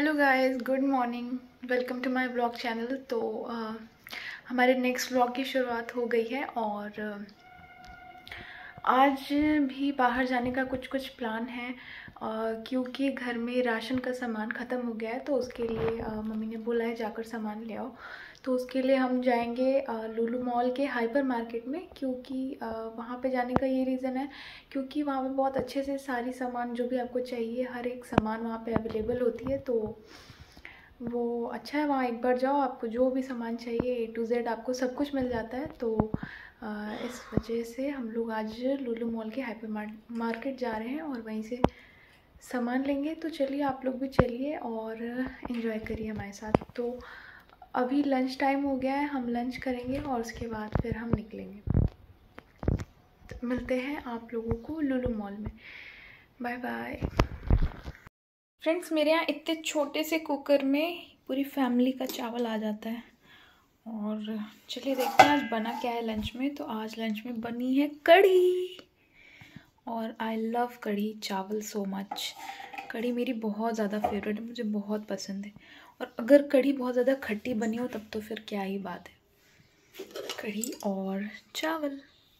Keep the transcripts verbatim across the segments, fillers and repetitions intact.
Hello guys, good morning, welcome to my blog channel. तो uh, हमारे next blog की शुरुआत हो गई है और uh, आज भी बाहर जाने का कुछ कुछ प्लान है uh, क्योंकि घर में राशन का सामान ख़त्म हो गया है। तो उसके लिए uh, मम्मी ने बोला है जाकर सामान ले आओ। तो उसके लिए हम जाएंगे uh, लुलु मॉल के हाइपर मार्केट में, क्योंकि uh, वहाँ पे जाने का ये रीज़न है क्योंकि वहाँ पे बहुत अच्छे से सारी सामान जो भी आपको चाहिए हर एक सामान वहाँ पे अवेलेबल होती है। तो वो अच्छा है, वहाँ एक बार जाओ, आपको जो भी सामान चाहिए ए टू जेड आपको सब कुछ मिल जाता है। तो आ, इस वजह से हम लोग आज लुलु मॉल के हाइपर मार्केट जा रहे हैं और वहीं से सामान लेंगे। तो चलिए आप लोग भी चलिए और एंजॉय करिए हमारे साथ। तो अभी लंच टाइम हो गया है, हम लंच करेंगे और उसके बाद फिर हम निकलेंगे। तो मिलते हैं आप लोगों को लुलु मॉल में। Bye bye. फ्रेंड्स, मेरे यहाँ इतने छोटे से कुकर में पूरी फैमिली का चावल आ जाता है। और चलिए देखते हैं आज बना क्या है लंच में। तो आज लंच में बनी है कढ़ी और आई लव कढ़ी चावल सो मच। कढ़ी मेरी बहुत ज़्यादा फेवरेट है, मुझे बहुत पसंद है। और अगर कढ़ी बहुत ज़्यादा खट्टी बनी हो तब तो फिर क्या ही बात है। कढ़ी और चावल।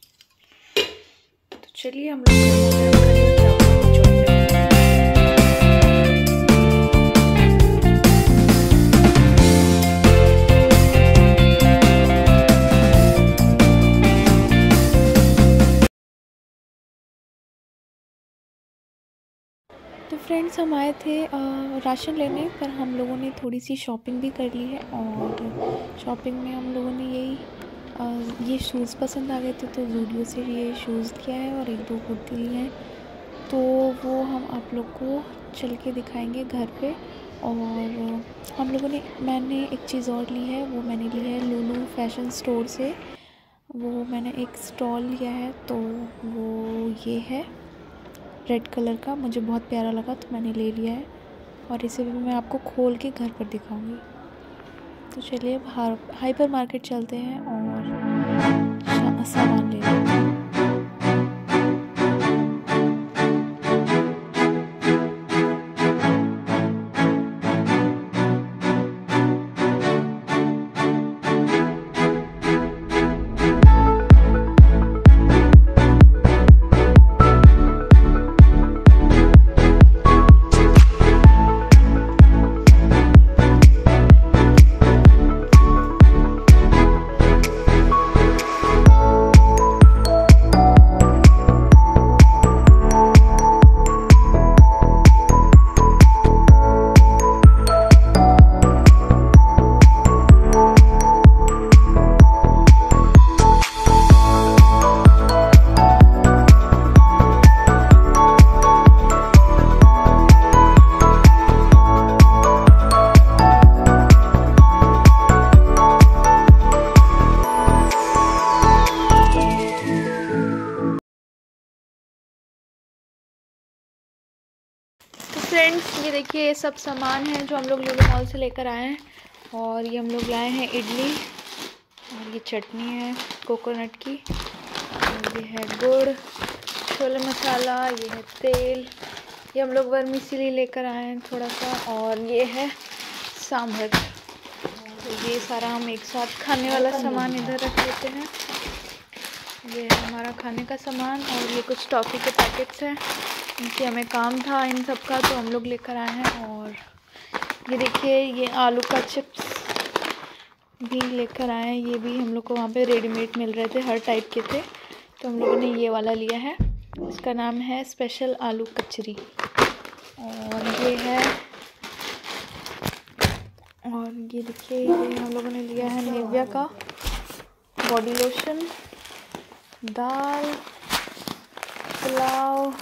तो चलिए हम लोग तो फ्रेंड्स हम आए थे आ, राशन लेने, पर हम लोगों ने थोड़ी सी शॉपिंग भी कर ली है। और शॉपिंग में हम लोगों ने यही आ, ये शूज़ पसंद आ गए थे तो ज़ूडियो से ये शूज़ किया है और एक दो कुर्ती ली हैं। तो वो हम आप लोग को चल के दिखाएंगे घर पे। और हम लोगों ने मैंने एक चीज़ और ली है, वो मैंने ली है लुलु फैशन स्टोर से। वो मैंने एक स्टॉल लिया है, तो वो ये है रेड कलर का, मुझे बहुत प्यारा लगा तो मैंने ले लिया है। और इसे भी मैं आपको खोल के घर पर दिखाऊंगी। तो चलिए अब हाइपर मार्केट चलते हैं और सामान ले लेते हैं। फ्रेंड्स, ये देखिए ये सब सामान है जो हम लोग लुलु मॉल से लेकर आए हैं। और ये हम लोग लाए हैं इडली, और ये चटनी है कोकोनट की, और ये है गुड़, छोले मसाला, ये है तेल, ये हम लोग वर्मीसेली लेकर आए हैं थोड़ा सा, और ये है सांभर। तो ये सारा हम एक साथ खाने वाला सामान इधर रख लेते हैं। ये है हमारा खाने का सामान, और ये कुछ टॉफ़ी के पैकेट्स हैं, इनसे हमें काम था इन सब का तो हम लोग लेकर आए हैं। और ये देखिए ये आलू का चिप्स भी लेकर आए हैं, ये भी हम लोग को वहाँ पे रेडीमेड मिल रहे थे, हर टाइप के थे, तो हम लोगों ने ये वाला लिया है। इसका नाम है स्पेशल आलू कचरी। और ये है, और ये देखिए ये हम लोगों ने लिया है निविया का बॉडी लोशन, दाल, पुलाव,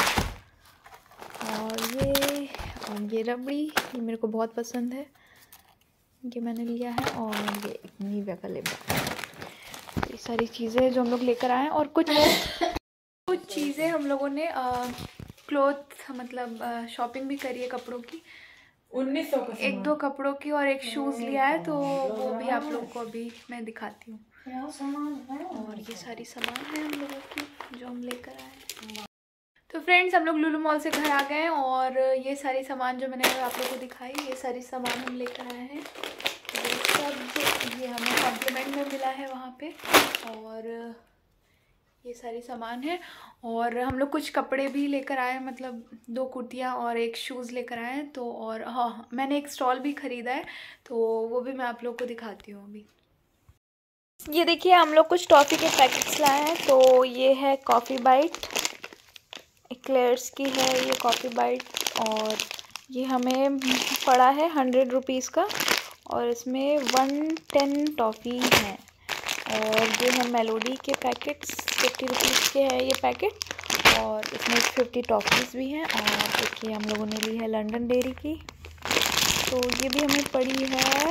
और ये और ये रबड़ी, ये मेरे को बहुत पसंद है, ये मैंने लिया है। और ये निविया का लिप बाम। ये सारी चीज़ें जो हम लोग लेकर आए हैं। और कुछ कुछ चीज़ें हम लोगों ने क्लोथ मतलब शॉपिंग भी करी है कपड़ों की, उन्नीस सौ एक दो कपड़ों की और एक शूज़ लिया है, तो वो भी आप लोगों को अभी मैं दिखाती हूँ। और ये सारी सामान है हम लोगों की जो हम लेकर आए। तो फ्रेंड्स हम लोग लुलु मॉल से घर आ गए और ये सारी सामान जो मैंने आप लोगों को दिखाई, ये सारी सामान हम लेकर आए हैं। ये सब ये हमें कॉम्प्लीमेंट में मिला है वहाँ पे, और ये सारी सामान है। और हम लोग कुछ कपड़े भी लेकर आए, मतलब दो कुर्तियाँ और एक शूज़ लेकर आए हैं। तो और हाँ, मैंने एक स्टॉल भी ख़रीदा है, तो वो भी मैं आप लोग को दिखाती हूँ अभी। ये देखिए हम लोग कुछ टॉफ़ी के पैकेट्स लाए हैं। तो ये है कॉफ़ी बाइट, एक्लेयर्स की है ये कॉफ़ी बाइट, और ये हमें पड़ा है हंड्रेड रुपीज़ का, और इसमें वन टेन टॉफ़ी हैं। और ये है मेलोडी के पैकेट्स, फिफ्टी रुपीज़ के है ये पैकेट, और इसमें फिफ्टी टॉफ़ीज़ भी हैं। और देखिए हम लोगों ने ली है लंडन डेयरी की, तो ये भी हमें पड़ी है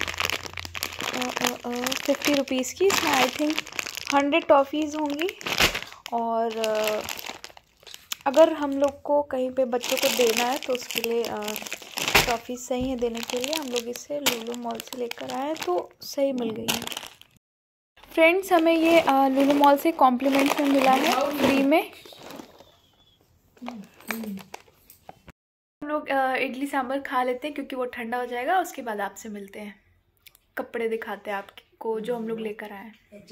फिफ्टी रुपीज़ की। इसमें आई थिंक हंड्रेड टॉफ़ीज़ होंगी। और आ, अगर हम लोग को कहीं पे बच्चों को देना है तो उसके लिए टॉफ़ी सही है देने के लिए। हम लोग इसे लुलु मॉल से लेकर आए तो सही मिल गई है। फ्रेंड्स हमें ये लुलु मॉल से कॉम्प्लीमेंट में मिला है फ्री में। हम लोग इडली सांभर खा लेते हैं क्योंकि वो ठंडा हो जाएगा, उसके बाद आपसे मिलते हैं, कपड़े दिखाते हैं आपको जो हम लोग लेकर आए।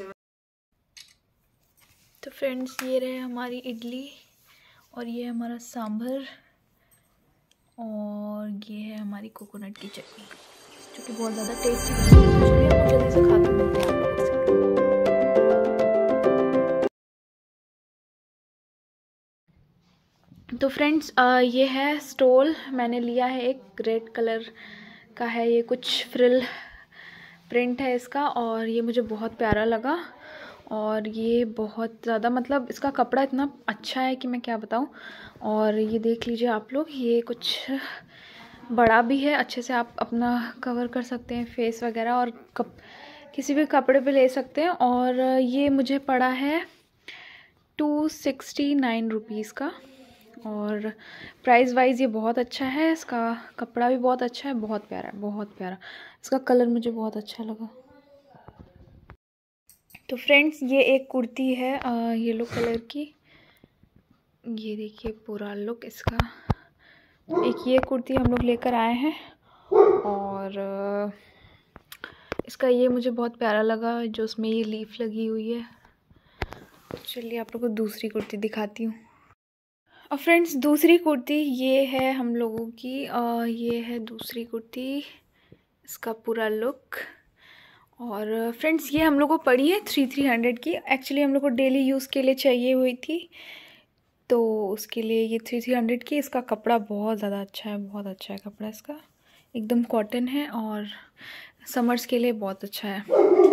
तो फ्रेंड्स ये रहे हमारी इडली, और ये हमारा सांभर, और ये है हमारी कोकोनट की चटनी जो कि बहुत ज़्यादा टेस्टी है। जल्दी से खा के मिलते हैं। तो फ्रेंड्स ये है स्टोल, मैंने लिया है एक रेड कलर का है, ये कुछ फ्रिल प्रिंट है इसका, और ये मुझे बहुत प्यारा लगा। और ये बहुत ज़्यादा, मतलब इसका कपड़ा इतना अच्छा है कि मैं क्या बताऊँ। और ये देख लीजिए आप लोग, ये कुछ बड़ा भी है, अच्छे से आप अपना कवर कर सकते हैं फेस वगैरह, और कप किसी भी कपड़े पे ले सकते हैं। और ये मुझे पड़ा है टू सिक्सटी नाइन रुपीज़ का, और प्राइस वाइज ये बहुत अच्छा है। इसका कपड़ा भी बहुत अच्छा है, बहुत प्यारा है, बहुत प्यारा। इसका कलर मुझे बहुत अच्छा लगा। तो फ्रेंड्स ये एक कुर्ती है येलो कलर की, ये देखिए पूरा लुक इसका। एक ये कुर्ती हम लोग लेकर आए हैं, और इसका ये मुझे बहुत प्यारा लगा जो उसमें ये लीफ लगी हुई है। चलिए आप लोगों को दूसरी कुर्ती दिखाती हूँ। और फ्रेंड्स दूसरी कुर्ती ये है हम लोगों की, आ, ये है दूसरी कुर्ती, इसका पूरा लुक। और फ्रेंड्स ये हम लोग को पड़ी है थ्री थ्री हंड्रेड की। एक्चुअली हम लोग को डेली यूज़ के लिए चाहिए हुई थी, तो उसके लिए ये थ्री थ्री हंड्रेड की। इसका कपड़ा बहुत ज़्यादा अच्छा है, बहुत अच्छा है कपड़ा इसका, एकदम कॉटन है, और समर्स के लिए बहुत अच्छा है।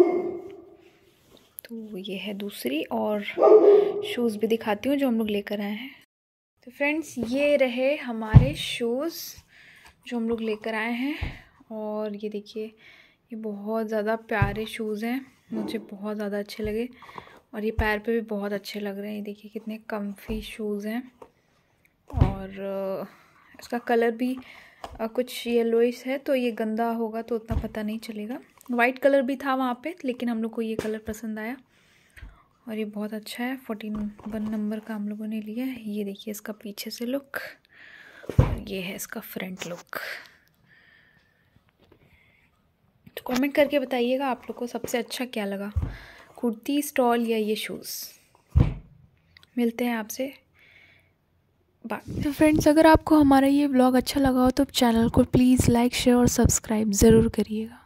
तो ये है दूसरी, और शूज़ भी दिखाती हूँ जो हम लोग लेकर आए हैं। तो फ्रेंड्स ये रहे हमारे शूज़ जो हम लोग लेकर आए हैं, और ये देखिए ये बहुत ज़्यादा प्यारे शूज़ हैं, मुझे बहुत ज़्यादा अच्छे लगे, और ये पैर पे भी बहुत अच्छे लग रहे हैं। ये देखिए कितने कम्फी शूज़ हैं, और इसका कलर भी कुछ येलोइश है, तो ये गंदा होगा तो उतना पता नहीं चलेगा। वाइट कलर भी था वहाँ पे, लेकिन हम लोग को ये कलर पसंद आया, और ये बहुत अच्छा है। फोर्टीन वन नंबर का हम लोगों ने लिया है। ये देखिए इसका पीछे से लुक, और ये है इसका फ्रंट लुक। तो कमेंट करके बताइएगा आप लोग को सबसे अच्छा क्या लगा, कुर्ती, स्टॉल या ये शूज़। मिलते हैं आपसे बाय। तो फ्रेंड्स अगर आपको हमारा ये व्लॉग अच्छा लगा हो तो चैनल को प्लीज़ लाइक, शेयर और सब्सक्राइब ज़रूर करिएगा।